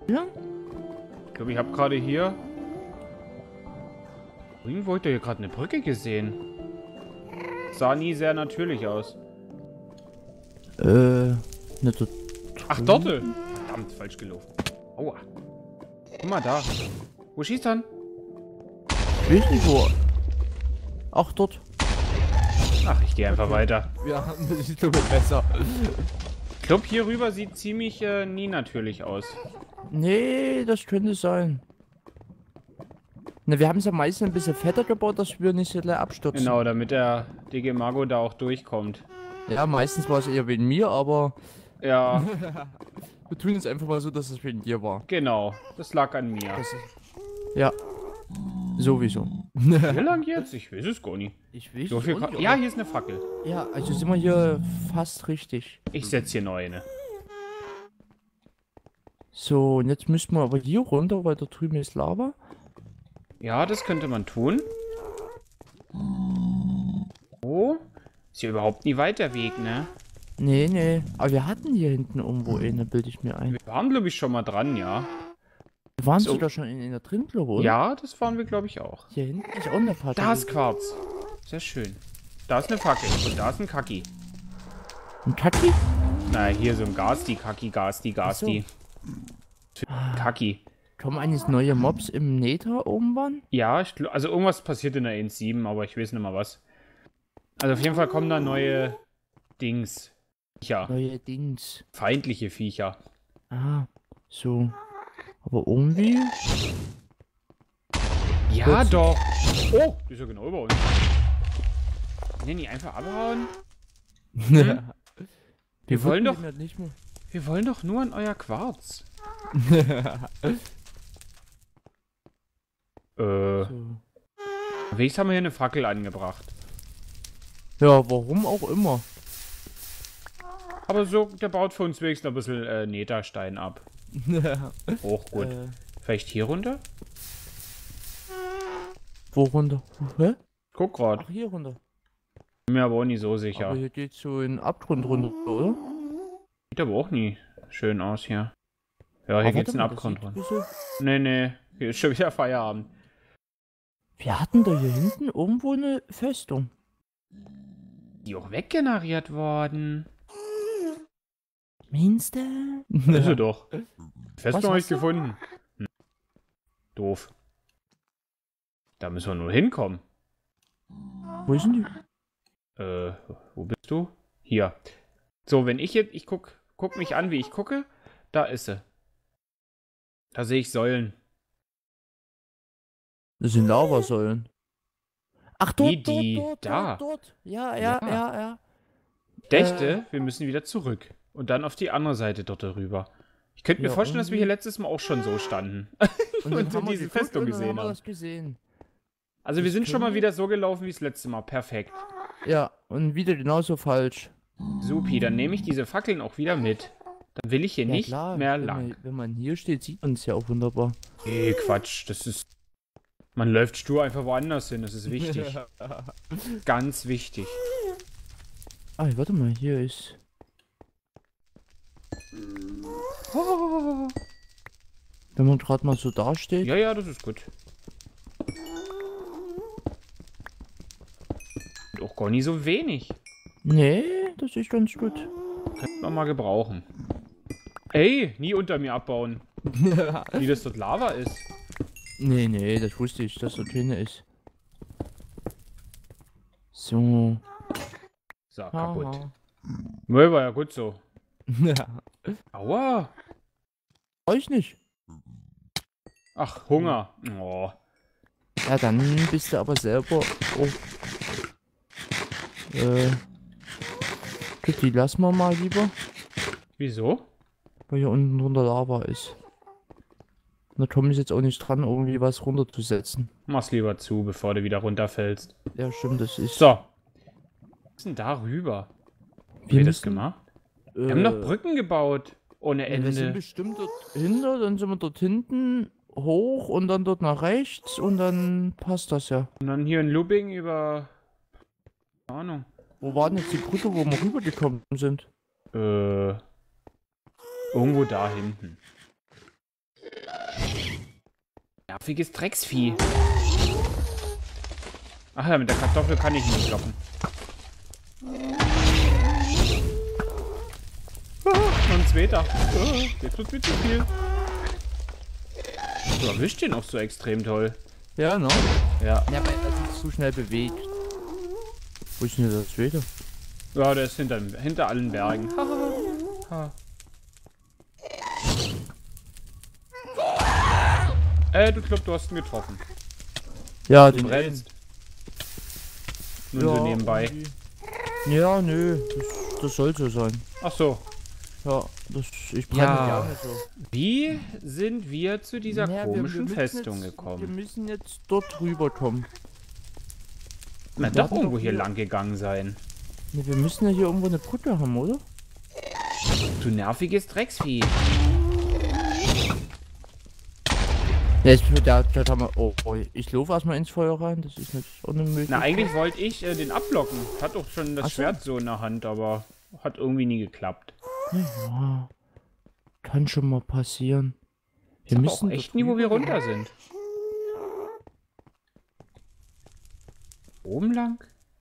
Ja? Ich glaube, ich habe gerade hier... Irgendwo hat er hier gerade eine Brücke gesehen. Sah nie sehr natürlich aus. Nicht dort Ach, drüben? Dorte! Verdammt, falsch gelaufen. Aua. Guck mal da. Wo schießt er? Ich weiß nicht wo. Ach, dort. Ach, ich gehe einfach weiter. Ja, das ist doch besser. Ich glaube, hier rüber sieht ziemlich nie natürlich aus. Nee, das könnte sein. Na, wir haben es ja meistens ein bisschen fetter gebaut, dass wir nicht so leicht abstürzen. Genau, damit der DG Mago da auch durchkommt. Ja, meistens war es eher wegen mir, aber Ja, wir tun jetzt einfach mal so, dass es wegen dir war. genau. Das lag an mir. Das ist, ja, sowieso. Wie lang jetzt? Ich weiß es gar nicht. Ich weiß So viel auch nicht, ja, aber- hier ist eine Fackel. Ja, also sind wir hier fast richtig. Ich setze hier neu eine. So, und jetzt müssten wir aber hier runter, weil da drüben ist Lava. Ja, das könnte man tun. Oh. Ist ja überhaupt nie weit der Weg, ne? Nee, nee. Aber wir hatten hier hinten irgendwo eine, bilde ich mir ein. Wir waren, glaube ich, schon mal dran, ja. Wir waren So. sogar schon in der drin, glaube ich, oder? Ja, das waren wir, glaube ich, auch. Hier hinten ist auch eine Fackel. Da ist Quarz. Sehr schön. Da ist eine Fackel und da ist ein Kaki. Ein Kaki? Naja, hier so ein Gasti, Kaki, Gasti, Gasti. Kaki. Kommen eigentlich neue Mobs im Nether irgendwann? Ja, also irgendwas passiert in der 1.7, aber ich weiß nicht mal was. Also auf jeden Fall kommen da neue Dings. Viecher. Neue Dings. Feindliche Viecher. Ah, so. Aber irgendwie... Ja, Plötzlich. doch. Oh, die ist ja genau über uns. Nee, nicht einfach abhauen. Wir wollen doch... wurden nicht mehr. Wir wollen doch nur an euer Quarz. So. Wenigstens haben wir hier eine Fackel angebracht. Ja, warum auch immer. Aber so, der baut für uns wenigstens ein bisschen Netherstein ab. Auch gut. Vielleicht hier runter? Wo runter? Hä? Guck grad. Ach, hier runter. Bin mir aber auch nicht so sicher. Aber hier geht's so in den Abgrund runter, oder? Sieht aber auch nie schön aus hier. Ja, hier geht's in den Abgrund runter. Nee, nee. Hier ist schon wieder Feierabend. Wir hatten da hier hinten irgendwo eine Festung. Die auch weggeneriert worden. Meinst du? Ist sie doch. Festung habe ich hast du? gefunden. Doof. Da müssen wir nur hinkommen. Wo ist denn die? Wo bist du? Hier. So, wenn ich jetzt, guck mich an, wie ich gucke. Da ist sie. Da sehe ich Säulen. Das sind Lavasäulen. Ach, dort, Wie die? dort, Da. dort. Ja, Ja. ja, ja, ja. Dächte, wir müssen wieder zurück. Und dann auf die andere Seite dort rüber. Ich könnte mir Ja, vorstellen, dass wir irgendwie- hier letztes Mal auch schon so standen. Und Und haben wir diese geguckt Festung und dann gesehen haben wir haben. das gesehen. Also wir Das sind schon mal könnte- wieder so gelaufen wie das letzte Mal. Perfekt. Ja, und wieder genauso falsch. Supi, dann nehme ich diese Fackeln auch wieder mit. Dann will ich hier Ja, nicht klar, mehr wenn lang. wenn man hier steht, sieht man es ja auch wunderbar. Quatsch, das ist... Man läuft stur einfach woanders hin, das ist wichtig. Ganz wichtig. Ah, warte mal, hier ist... Wenn man gerade mal so dasteht. Ja, ja, das ist gut. Und auch gar nicht so wenig. Nee, das ist ganz gut. Könnte man mal gebrauchen. Ey, nie unter mir abbauen. Wie das dort Lava ist. Nee, nee, das wusste ich, dass das keine ist. So. So, kaputt. Haha. Nö, war ja gut so. Ja. Aua. Euch nicht. Ach, Hunger. Oh. Ja, dann bist du aber selber. Oh. Gut, die lassen wir mal lieber, Wieso? weil hier unten drunter Lava ist. Und da komme ich jetzt auch nicht dran, irgendwie was runterzusetzen. Mach's lieber zu, bevor du wieder runterfällst. Ja, stimmt, das ist. So. Was ist denn da rüber? Haben wir das gemacht? Wir haben noch Brücken gebaut. Ohne Ja, wir sind Ende. bestimmt dort hinter, dann sind wir dort hinten hoch und dann dort nach rechts und dann passt das ja. Und dann hier ein Looping über... Keine Ahnung. Wo war denn jetzt die Brücke, wo wir rübergekommen sind? Irgendwo da hinten. Nerviges Drecksvieh. Ach ja, mit der Kartoffel kann ich nicht blocken. Noch ein zweiter. Jetzt wird mir zu viel. Du erwischt den auch so extrem toll. Ja, ne? Ja. Ja, weil er sich so schnell bewegt. Wo ist denn das zweite? Ja, der ist hinter allen Bergen. Ha. Du glaubst, du hast ihn getroffen. Ja, Du den brennst. Nun so nebenbei. irgendwie. Ja, nö, das soll so sein. Ach so. Ja, ich brenne Ja. gerne so. Wie sind wir zu dieser Ja, komischen müssen Festung jetzt, Wir gekommen? müssen jetzt dort rüberkommen. Na, doch irgendwo hier lang gegangen sein. Ne, wir müssen ja hier irgendwo eine Brücke haben, oder? Du nerviges Drecksvieh. Ja, da haben wir. Oh, ich laufe erstmal ins Feuer rein, das ist nicht unmöglich. Na, eigentlich wollte ich den ablocken. Hat doch schon das Ach so. Schwert so in der Hand, aber hat irgendwie nie geklappt. Ja, kann schon mal passieren. Ich weiß auch echt nie, wo wir runter sind. Oben lang?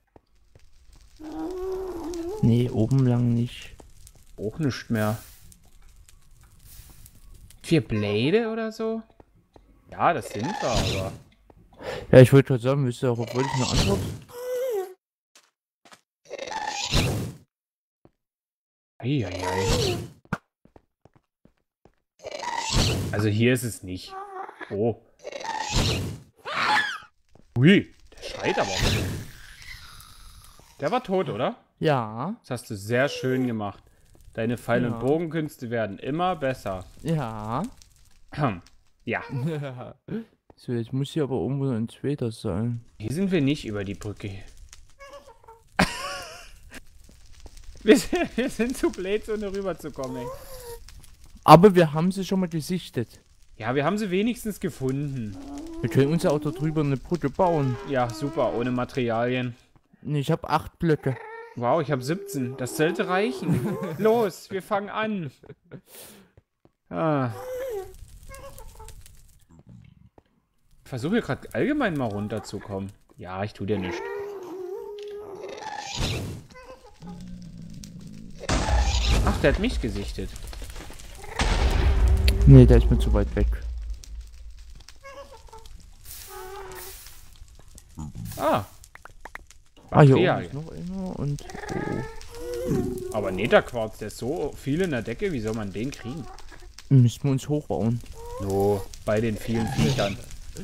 Nee, oben lang nicht. Auch nicht mehr. 4 Blade oder so? Ja, das sind wir, aber... Ja, ich wollte gerade sagen, wisst ihr auch, obwohl ich eine Antwort. Eieiei. Also hier ist es nicht. Oh. Ui, der schreit aber. Der war tot, oder? Ja, Das hast du sehr schön gemacht. Deine Pfeil- und Ja. Bogenkünste werden immer besser. ja. Ja, So, jetzt muss hier aber irgendwo ein zweiter sein. hier sind wir nicht über die Brücke. Wir sind zu blöd, ohne rüberzukommen, ey. Aber wir haben sie schon mal gesichtet. Ja, wir haben sie wenigstens gefunden. Wir können uns ja auch da drüber eine Brücke bauen. Ja, super, ohne Materialien. Nee, ich habe 8 Blöcke. Wow, ich habe 17. Das sollte reichen. Los, wir fangen an. Ah. Ich versuche hier gerade allgemein mal runterzukommen. Ja, ich tue dir nichts. Ach, der hat mich gesichtet. Nee, der ist mir zu weit weg. Ah. Hier Bakterien. oben ist noch einer und... Oh. Aber Netherquarz, der ist so viel in der Decke, wie soll man den kriegen? Müssen wir uns hochbauen. So, bei den vielen Viechern.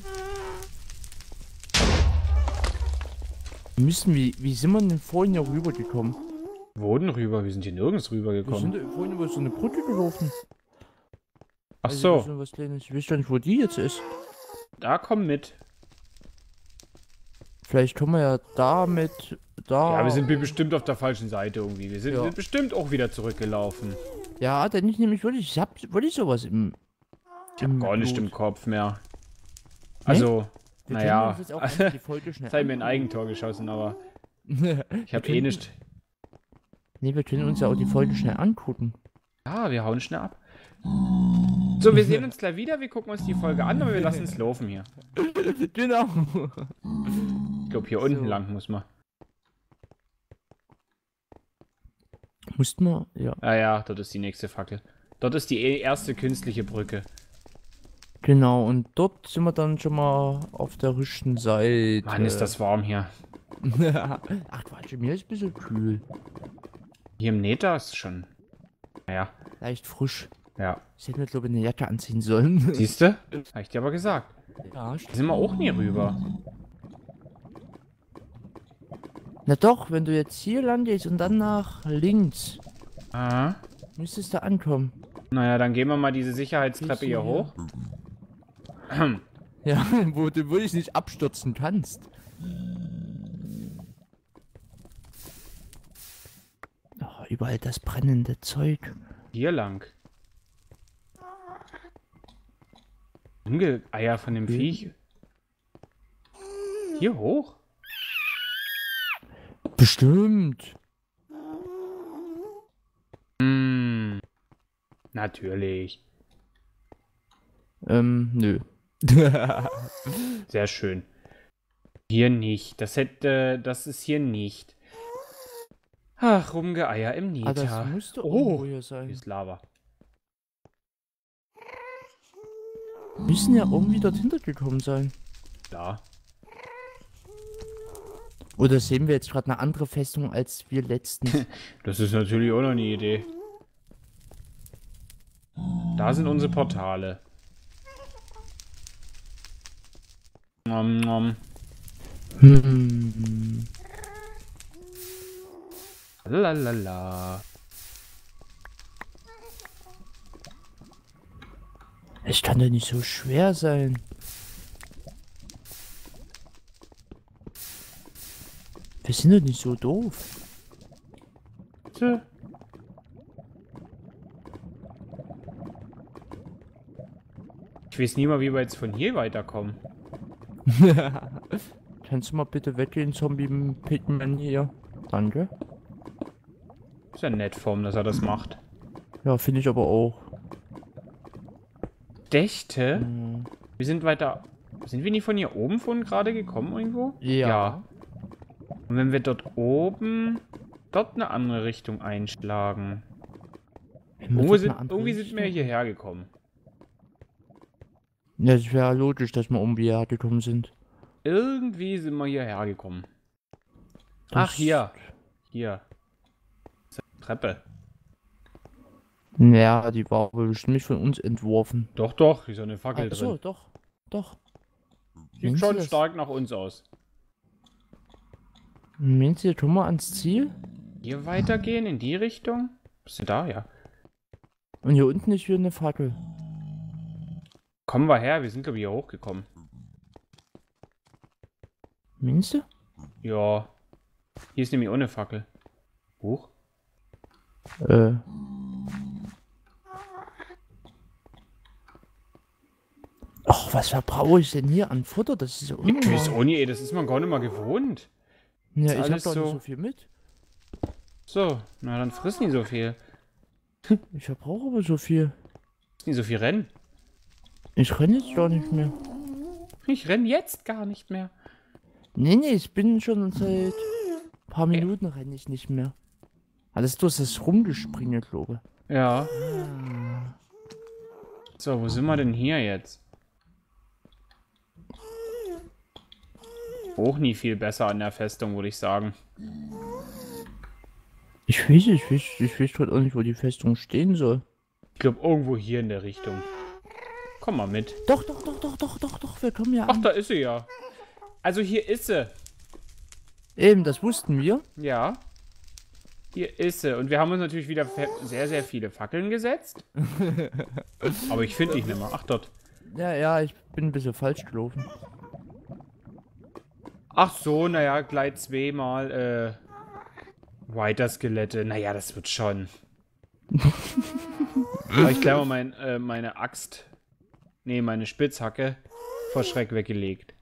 Wie sind wir denn vorhin hier rübergekommen? Wo denn rüber? Wir sind hier nirgends Wir rübergekommen. sind vorhin über so eine Brücke gelaufen. Ach Also, so, was Kleines. Ich weiß gar nicht, wo die jetzt ist. da komm mit. Vielleicht kommen wir ja damit... Da... Ja, wir sind bestimmt auf der falschen Seite irgendwie. Wir sind Ja. bestimmt auch wieder zurückgelaufen. Ja, denn ich nämlich wirklich... Ich hab wirklich sowas im... Ich hab gar nicht Blut. im Kopf mehr. Also, Wir naja, können uns jetzt auch einfach die Folge schnell jetzt habe ich mir ein angucken. Eigentor geschossen, aber Wir ich habe eh können- nicht. Nee, wir können uns ja auch die Folge schnell angucken. Ja, wir hauen schnell ab. So, wir sehen uns gleich wieder. Wir gucken uns die Folge an, aber wir lassen es laufen hier. Genau. Ich glaube, hier unten So. lang muss man. Mussten wir... Ja. Ah ja, dort ist die nächste Fackel. Dort ist die erste künstliche Brücke. Genau, und dort sind wir dann schon mal auf der richtigen Seite. Mann, ist das warm hier. Ach Quatsch, mir ist ein bisschen kühl. Hier im Nether ist schon. Naja, Leicht frisch. ja. Ich hätte mir, glaube ich, eine Jacke anziehen sollen. Siehst du? Habe ich dir aber gesagt. Ja, Da sind wir auch nie rüber. na doch, wenn du jetzt hier lang gehst und dann nach links, Ah. müsstest du ankommen. Naja, dann gehen wir mal diese Sicherheitstreppe hier hoch. Ja, wo du wirklich nicht abstürzen kannst. Oh, überall das brennende Zeug. Hier lang. Eier von dem Viech. Hier hoch? Bestimmt. Hm. Natürlich. Nö. Sehr schön. Hier nicht. Das ist hier nicht. Ach, Rumgeeier im Neta. Das müsste irgendwo hier Hier sein. ist Lava. Müssen ja irgendwie dorthin gekommen sein. Da. Oder sehen wir jetzt gerade eine andere Festung als wir letztens? Das ist natürlich auch noch eine Idee. Da sind unsere Portale. Nom, nom. Lalala. Es kann doch nicht so schwer sein. Wir sind doch nicht so doof. Tö. Ich weiß nie mal, wie wir jetzt von hier weiterkommen. Kannst du mal bitte weggehen, Zombie-Pigman hier? Danke. Ist ja nett vom, dass er das macht. Ja, finde ich aber auch. Dächte? Hm. Wir sind weiter... Sind wir nicht von hier oben von gerade gekommen irgendwo? Ja. Und wenn wir dort oben... Dort eine andere Richtung einschlagen. Irgendwie sind wir hierher gekommen. Ja, es wäre logisch, dass wir irgendwie hergekommen sind. Irgendwie sind wir hierher gekommen. Das- Ach, hier. Hier. Das ist eine Treppe. Ja, die war wohl bestimmt nicht von uns entworfen. Doch, doch. Hier ist eine Fackel Ach so, drin. doch. Doch. Sieht Meinst du schon das? stark nach uns aus. Meinst du, kommen wir ans Ziel? Hier weitergehen, in die Richtung? Bist du da, ja? Und hier unten ist wieder eine Fackel. Kommen wir her, wir sind glaube ich hier hochgekommen. Meinst du? Ja. Hier ist nämlich ohne Fackel. Huch. Ach, was verbrauche ich denn hier an Futter? Das ist ja Ich weiß unnormal. auch nicht, ey, das ist man gar nicht mal gewohnt. Ja, ist ich habe alles doch nicht so- so viel mit. So, na dann friss nicht so viel. Ich verbrauche aber so viel. Friss nicht so viel rennen. Ich renne jetzt gar nicht mehr. Ich renn jetzt gar nicht mehr. Nee, ich bin schon seit paar Minuten renne ich nicht mehr. Alles durch das Rumgespringe, glaube Ja. ich. So, wo sind wir denn hier jetzt? Auch nie viel besser an der Festung, würde ich sagen. Ich weiß gerade auch nicht, wo die Festung stehen soll. Ich glaube, irgendwo hier in der Richtung. Komm mal mit. Doch, wir kommen ja Ach, an. da ist sie ja. Also hier ist sie. Eben, das wussten wir. Ja. Hier ist sie. Und wir haben uns natürlich wieder sehr, sehr viele Fackeln gesetzt. Aber ich finde dich nicht mehr. Ach, dort. Ja, ich bin ein bisschen falsch gelaufen. Ach so, naja, gleich zweimal, Weiter-Skelette. Naja, das wird schon. Aber ich gleich mal meine Axt. Nee, meine Spitzhacke vor Schreck weggelegt.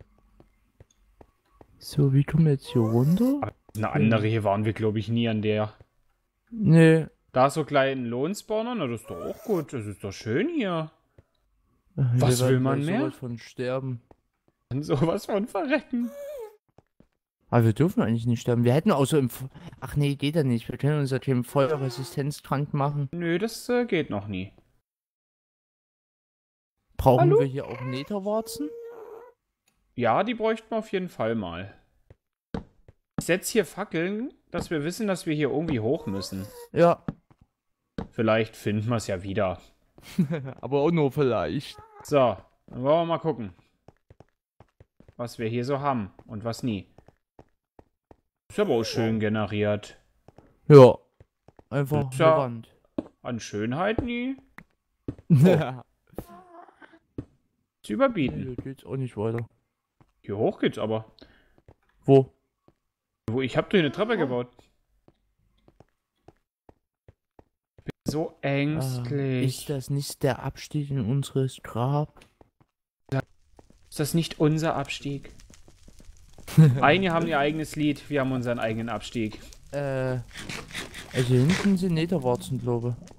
So, wie kommen wir jetzt hier runter? Aber eine andere hier waren wir, glaube ich, nie an der. Nee. Da ist so gleich ein Lohnspawner. Na, das ist doch auch gut. Das ist doch schön hier. Wir Was werden will man gleich mehr? sowas von sterben. Und sowas von verrecken. Aber wir dürfen eigentlich nicht sterben. Wir hätten auch so im... Ach nee, geht ja nicht. Wir können uns ja keinen Feuerresistenztrank machen. Nö, das geht noch nie. Brauchen Hallo? wir hier auch Netherwarzen? Ja, die bräuchten wir auf jeden Fall mal. Ich setze hier Fackeln, dass wir wissen, dass wir hier irgendwie hoch müssen. Ja. Vielleicht finden wir es ja wieder. Aber auch nur vielleicht. So, dann wollen wir mal gucken, was wir hier so haben und was nie. Ist aber auch schön generiert. Ja. Einfach Ist ja- eine Wand. An Schönheit nie Ja. zu überbieten. Hier geht's auch nicht weiter. Hier hoch geht's aber. Wo? Ich hab dir eine Treppe gebaut. Bin so ängstlich. Ist das nicht der Abstieg in unseres Grab? Ist das nicht unser Abstieg? Einige haben ihr eigenes Lied, wir haben unseren eigenen Abstieg. Also hinten sind Netherwarzen, glaube ich.